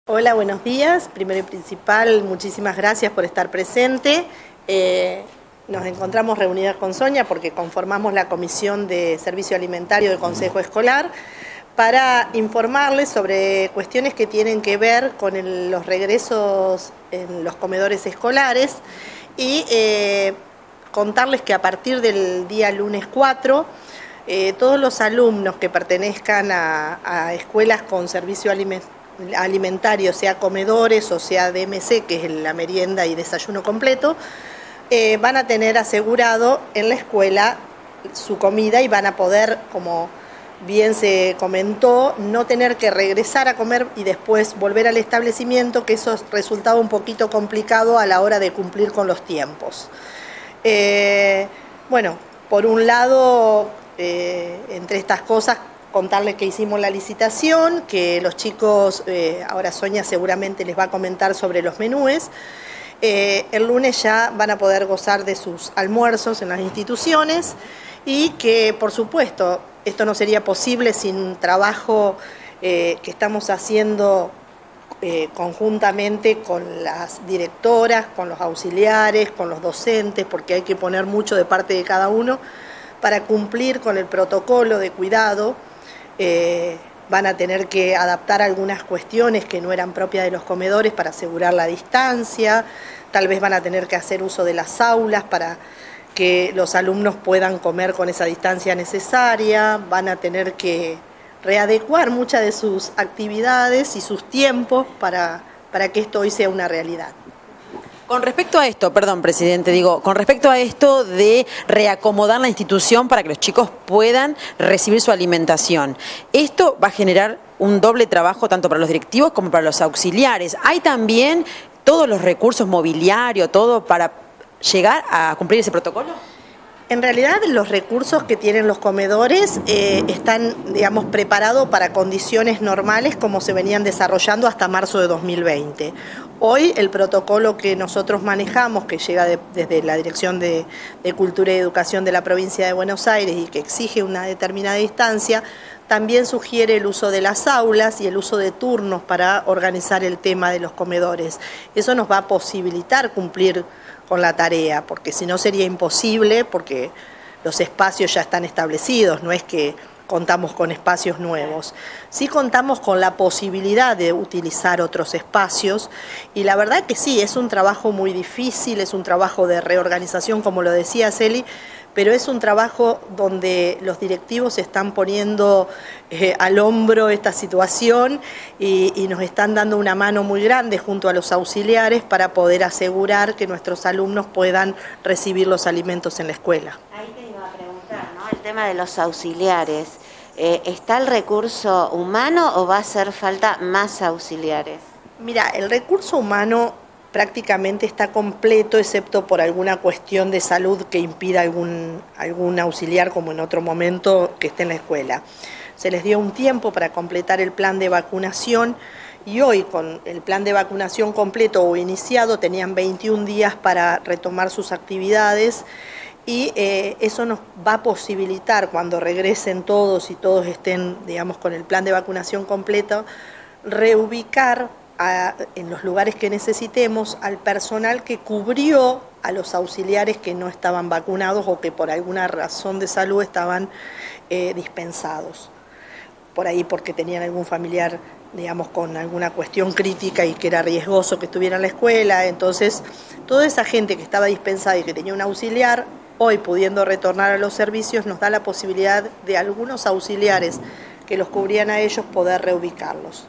Hola, buenos días. Primero y principal, muchísimas gracias por estar presente. Nos encontramos reunidas con Sonia porque conformamos la Comisión de Servicio Alimentario del Consejo Escolar para informarles sobre cuestiones que tienen que ver con los regresos en los comedores escolares y contarles que a partir del día lunes 4, todos los alumnos que pertenezcan a escuelas con servicio alimentario, sea comedores o sea DMC, que es la merienda y desayuno completo, van a tener asegurado en la escuela su comida y van a poder, como bien se comentó, no tener que regresar a comer y después volver al establecimiento, que eso resultaba un poquito complicado a la hora de cumplir con los tiempos. Bueno, por un lado, entre estas cosas, contarles que hicimos la licitación, que los chicos, ahora Sonia seguramente les va a comentar sobre los menúes. El lunes ya van a poder gozar de sus almuerzos en las instituciones y que, por supuesto, esto no sería posible sin un trabajo que estamos haciendo conjuntamente con las directoras, con los auxiliares, con los docentes, porque hay que poner mucho de parte de cada uno para cumplir con el protocolo de cuidado. Van a tener que adaptar algunas cuestiones que no eran propias de los comedores para asegurar la distancia, tal vez van a tener que hacer uso de las aulas para que los alumnos puedan comer con esa distancia necesaria, van a tener que readecuar muchas de sus actividades y sus tiempos para que esto hoy sea una realidad. Con respecto a esto, perdón, presidente, con respecto a esto de reacomodar la institución para que los chicos puedan recibir su alimentación, esto va a generar un doble trabajo tanto para los directivos como para los auxiliares. ¿Hay también todos los recursos mobiliarios, todo para llegar a cumplir ese protocolo? En realidad los recursos que tienen los comedores están, digamos, preparados para condiciones normales como se venían desarrollando hasta marzo de 2020. Hoy el protocolo que nosotros manejamos, que llega desde la Dirección de Cultura y Educación de la provincia de Buenos Aires y que exige una determinada distancia, también sugiere el uso de las aulas y el uso de turnos para organizar el tema de los comedores. Eso nos va a posibilitar cumplir con la tarea, porque si no sería imposible, porque los espacios ya están establecidos, no es que contamos con espacios nuevos. Sí contamos con la posibilidad de utilizar otros espacios y la verdad que sí, es un trabajo muy difícil, es un trabajo de reorganización, como lo decía Celi, pero es un trabajo donde los directivos están poniendo al hombro esta situación y nos están dando una mano muy grande junto a los auxiliares para poder asegurar que nuestros alumnos puedan recibir los alimentos en la escuela. Ahí te iba a preguntar, ¿no? El tema de los auxiliares. ¿Está el recurso humano o va a hacer falta más auxiliares? Mira, el recurso humano prácticamente está completo, excepto por alguna cuestión de salud que impida algún auxiliar, como en otro momento, que esté en la escuela. Se les dio un tiempo para completar el plan de vacunación y hoy, con el plan de vacunación completo o iniciado, tenían 21 días para retomar sus actividades y eso nos va a posibilitar, cuando regresen todos y todos estén, digamos, con el plan de vacunación completo, reubicar en los lugares que necesitemos al personal que cubrió a los auxiliares que no estaban vacunados o que por alguna razón de salud estaban dispensados. Por ahí porque tenían algún familiar, digamos, con alguna cuestión crítica y que era riesgoso que estuviera en la escuela. Entonces, toda esa gente que estaba dispensada y que tenía un auxiliar, hoy pudiendo retornar a los servicios, nos da la posibilidad de algunos auxiliares que los cubrían a ellos poder reubicarlos.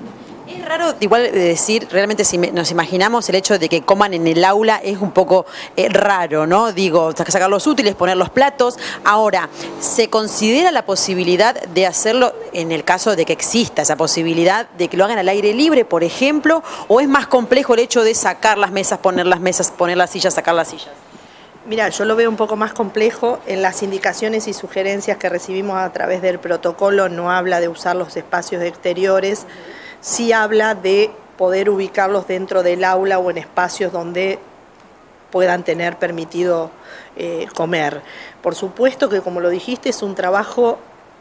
Es raro, igual decir, realmente si nos imaginamos el hecho de que coman en el aula es un poco raro, ¿no? Digo, sacar los útiles, poner los platos. Ahora, ¿se considera la posibilidad de hacerlo en el caso de que exista esa posibilidad de que lo hagan al aire libre, por ejemplo? ¿O es más complejo el hecho de sacar las mesas, poner las sillas, sacar las sillas? Mira, yo lo veo un poco más complejo. En las indicaciones y sugerencias que recibimos a través del protocolo no habla de usar los espacios exteriores. Sí habla de poder ubicarlos dentro del aula o en espacios donde puedan tener permitido comer. Por supuesto que, como lo dijiste, es un trabajo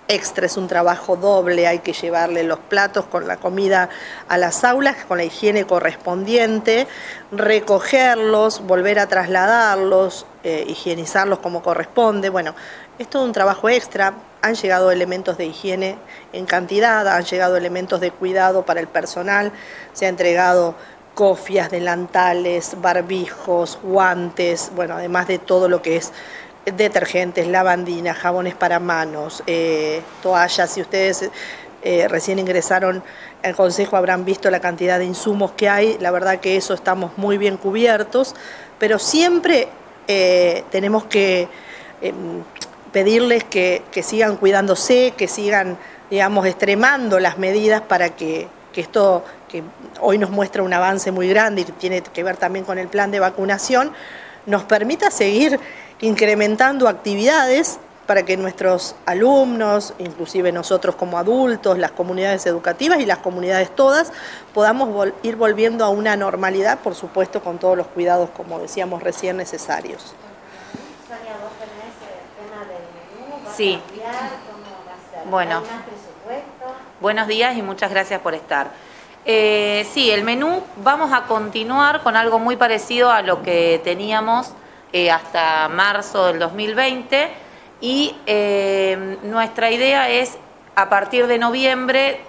extra, es un trabajo doble, hay que llevarle los platos con la comida a las aulas, con la higiene correspondiente, recogerlos, volver a trasladarlos, higienizarlos como corresponde. Bueno, es todo un trabajo extra. Han llegado elementos de higiene en cantidad, han llegado elementos de cuidado para el personal, se ha entregado cofias, delantales, barbijos, guantes, bueno, además de todo lo que es detergentes, lavandinas, jabones para manos, toallas. Si ustedes recién ingresaron al Consejo habrán visto la cantidad de insumos que hay, la verdad que eso estamos muy bien cubiertos, pero siempre tenemos que pedirles que sigan cuidándose, que sigan, digamos, extremando las medidas para que esto, que hoy nos muestra un avance muy grande y que tiene que ver también con el plan de vacunación, nos permita seguir incrementando actividades para que nuestros alumnos, inclusive nosotros como adultos, las comunidades educativas y las comunidades todas, podamos ir volviendo a una normalidad, por supuesto con todos los cuidados, como decíamos recién, necesarios. Sonia, vos tenés el tema del menú, ¿vas Sí. a ampliar? ¿Cómo va a ser? Bueno. ¿Hay más presupuesto? Buenos días y muchas gracias por estar. Sí, el menú vamos a continuar con algo muy parecido a lo que teníamos hasta marzo del 2020 y nuestra idea es a partir de noviembre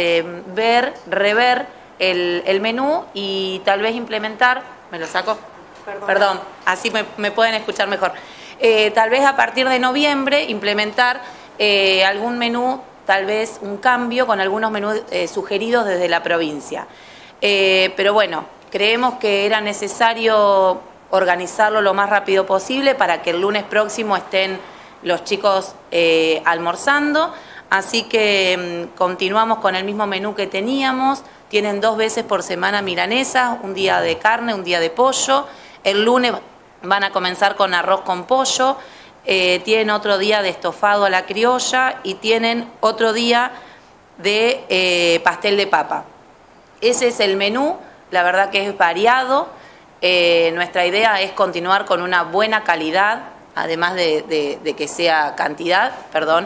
rever el menú y tal vez implementar, ¿me lo saco? Perdón, así me pueden escuchar mejor. Tal vez a partir de noviembre implementar algún menú, tal vez un cambio con algunos menús sugeridos desde la provincia. Pero bueno, creemos que era necesario organizarlo lo más rápido posible para que el lunes próximo estén los chicos almorzando. Así que continuamos con el mismo menú que teníamos. Tienen 2 veces por semana milanesas, un día de carne, un día de pollo. El lunes van a comenzar con arroz con pollo. Tienen otro día de estofado a la criolla y tienen otro día de pastel de papa. Ese es el menú, la verdad que es variado. Nuestra idea es continuar con una buena calidad, además de que sea cantidad, perdón.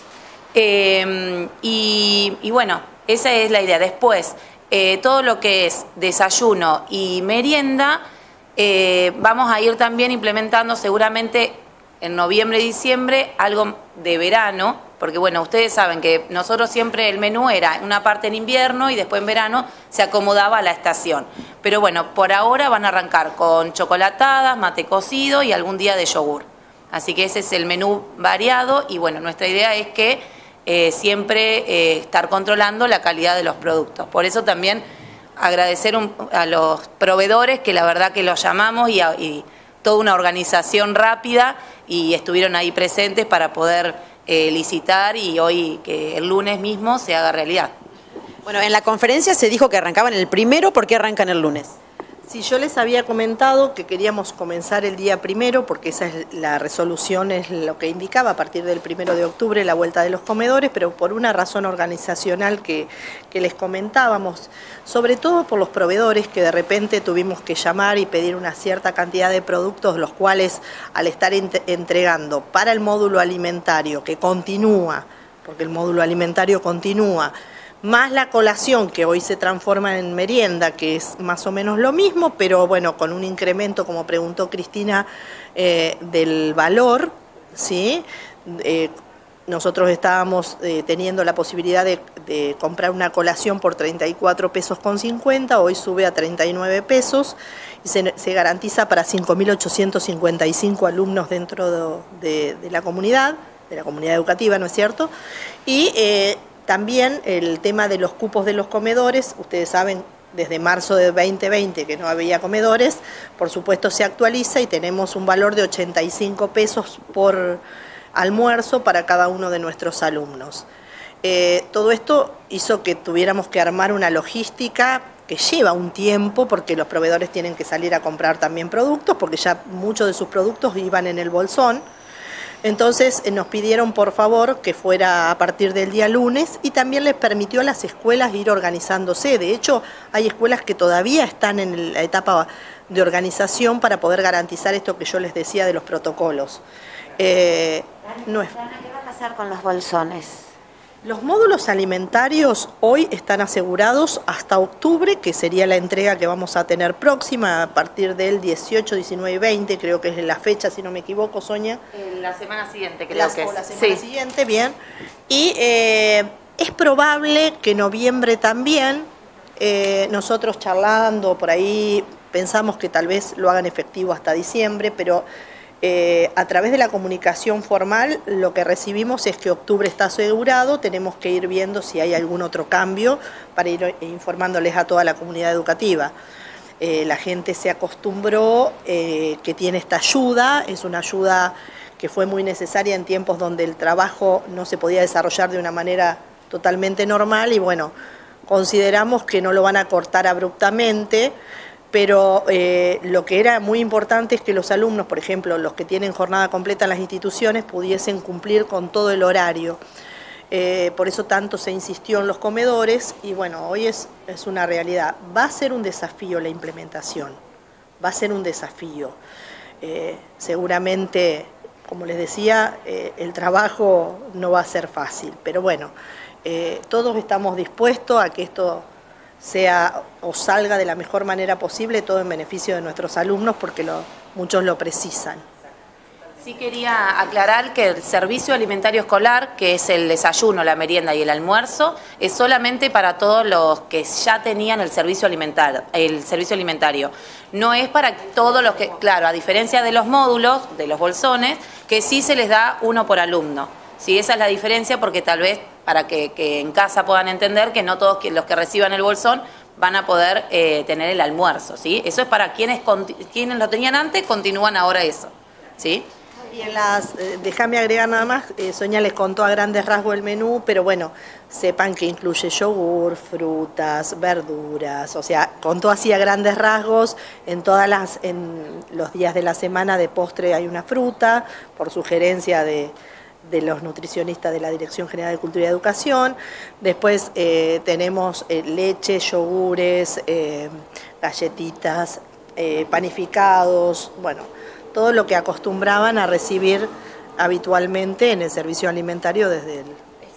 Y bueno, esa es la idea. Después, todo lo que es desayuno y merienda, vamos a ir también implementando seguramente en noviembre y diciembre algo de verano, porque bueno, ustedes saben que nosotros siempre el menú era una parte en invierno y después en verano se acomodaba a la estación. Pero bueno, por ahora van a arrancar con chocolatadas, mate cocido y algún día de yogur. Así que ese es el menú variado y bueno, nuestra idea es que siempre estar controlando la calidad de los productos. Por eso también agradecer a los proveedores que la verdad que los llamamos y toda una organización rápida y estuvieron ahí presentes para poder licitar y hoy que el lunes mismo se haga realidad. Bueno, en la conferencia se dijo que arrancaban el primero, ¿por qué arrancan el lunes? Sí, yo les había comentado que queríamos comenzar el día 1, porque esa es la resolución, es lo que indicaba a partir del 1 de octubre la vuelta de los comedores, pero por una razón organizacional que les comentábamos, sobre todo por los proveedores que de repente tuvimos que llamar y pedir una cierta cantidad de productos, los cuales al estar entregando para el módulo alimentario que continúa, porque el módulo alimentario continúa, más la colación que hoy se transforma en merienda, que es más o menos lo mismo, pero bueno, con un incremento, como preguntó Cristina, del valor, ¿sí? Nosotros estábamos teniendo la posibilidad de comprar una colación por 34 pesos con 50, hoy sube a 39 pesos y se garantiza para 5.855 alumnos dentro de la comunidad educativa, ¿no es cierto? Y también el tema de los cupos de los comedores, ustedes saben, desde marzo de 2020 que no había comedores, por supuesto se actualiza y tenemos un valor de 85 pesos por almuerzo para cada uno de nuestros alumnos. Todo esto hizo que tuviéramos que armar una logística que lleva un tiempo porque los proveedores tienen que salir a comprar también productos porque ya muchos de sus productos iban en el bolsón. Entonces nos pidieron por favor que fuera a partir del día lunes y también les permitió a las escuelas ir organizándose. De hecho, hay escuelas que todavía están en la etapa de organización para poder garantizar esto que yo les decía de los protocolos. no es... ¿Qué va a pasar con los bolsones? Los módulos alimentarios hoy están asegurados hasta octubre, que sería la entrega que vamos a tener próxima, a partir del 18, 19 y 20, creo que es la fecha, si no me equivoco, Sonia. La semana siguiente, creo que es. La semana siguiente, bien. Y es probable que noviembre también, nosotros charlando por ahí, pensamos que tal vez lo hagan efectivo hasta diciembre, pero... a través de la comunicación formal lo que recibimos es que octubre está asegurado, tenemos que ir viendo si hay algún otro cambio para ir informándoles a toda la comunidad educativa. La gente se acostumbró que tiene esta ayuda, es una ayuda que fue muy necesaria en tiempos donde el trabajo no se podía desarrollar de una manera totalmente normal y bueno, consideramos que no lo van a cortar abruptamente, pero lo que era muy importante es que los alumnos, por ejemplo, los que tienen jornada completa en las instituciones, pudiesen cumplir con todo el horario. Por eso tanto se insistió en los comedores y bueno, hoy es una realidad. Va a ser un desafío la implementación, va a ser un desafío. Seguramente, como les decía, el trabajo no va a ser fácil, pero bueno, todos estamos dispuestos a que esto sea o salga de la mejor manera posible, todo en beneficio de nuestros alumnos, porque muchos lo precisan. Sí quería aclarar que el servicio alimentario escolar, que es el desayuno, la merienda y el almuerzo, es solamente para todos los que ya tenían el servicio alimentario. No es para todos los que, claro, a diferencia de los módulos, de los bolsones, que sí se les da uno por alumno. Sí, esa es la diferencia, porque tal vez para que en casa puedan entender que no todos los que reciban el bolsón van a poder tener el almuerzo, ¿sí? Eso es para quienes lo tenían antes, continúan ahora eso, ¿sí? Y déjame agregar nada más, Sonia les contó a grandes rasgos el menú, pero bueno, sepan que incluye yogur, frutas, verduras, o sea, contó así a grandes rasgos, en los días de la semana de postre hay una fruta, por sugerencia de los nutricionistas de la Dirección General de Cultura y Educación. Después tenemos leche, yogures, galletitas, panificados, bueno, todo lo que acostumbraban a recibir habitualmente en el servicio alimentario desde el...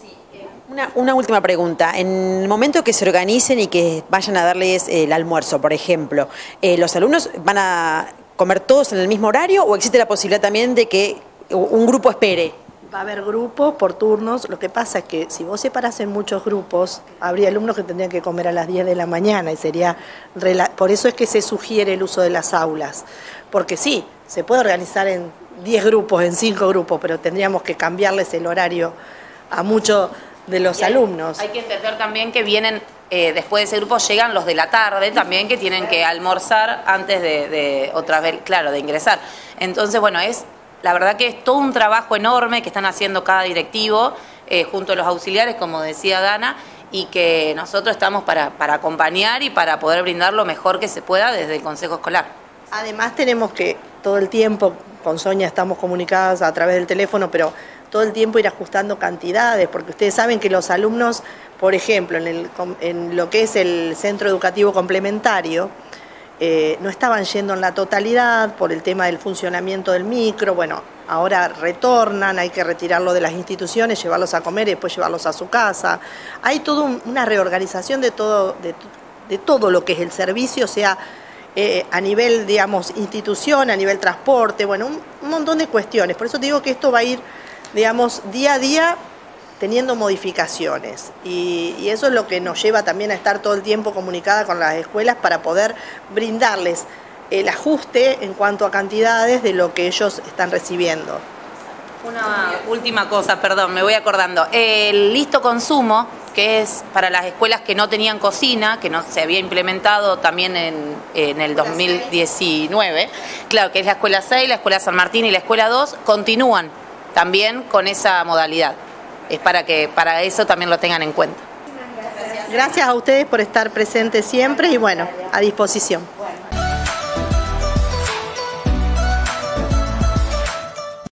Una última pregunta. En el momento que se organicen y que vayan a darles el almuerzo, por ejemplo, ¿los alumnos van a comer todos en el mismo horario o existe la posibilidad también de que un grupo espere? Va a haber grupos por turnos, lo que pasa es que si vos separás en muchos grupos, habría alumnos que tendrían que comer a las 10 de la mañana y sería... Por eso es que se sugiere el uso de las aulas, porque sí, se puede organizar en 10 grupos, en 5 grupos, pero tendríamos que cambiarles el horario a muchos de los alumnos. Hay que entender también que vienen, después de ese grupo llegan los de la tarde también, que tienen que almorzar antes de otra vez, claro, de ingresar. Entonces, bueno, la verdad que es todo un trabajo enorme que están haciendo cada directivo, junto a los auxiliares, como decía Dana, y que nosotros estamos para acompañar y para poder brindar lo mejor que se pueda desde el Consejo Escolar. Además tenemos que todo el tiempo, con Sonia estamos comunicadas a través del teléfono, pero todo el tiempo ir ajustando cantidades, porque ustedes saben que los alumnos, por ejemplo, en lo que es el centro educativo complementario, no estaban yendo en la totalidad por el tema del funcionamiento del micro. Bueno, ahora retornan, hay que retirarlo de las instituciones, llevarlos a comer y después llevarlos a su casa. Hay toda una reorganización de todo lo que es el servicio, o sea, a nivel, digamos, institución, a nivel transporte, bueno, un montón de cuestiones. Por eso digo que esto va a ir, digamos, día a día teniendo modificaciones y eso es lo que nos lleva también a estar todo el tiempo comunicada con las escuelas para poder brindarles el ajuste en cuanto a cantidades de lo que ellos están recibiendo. Una última cosa, perdón, me voy acordando. El listo consumo, que es para las escuelas que no tenían cocina, que no se había implementado también en el 2019, claro, que es la escuela 6, la escuela San Martín y la escuela 2, continúan también con esa modalidad. Es para eso también lo tengan en cuenta. Gracias a ustedes por estar presentes siempre y bueno, a disposición.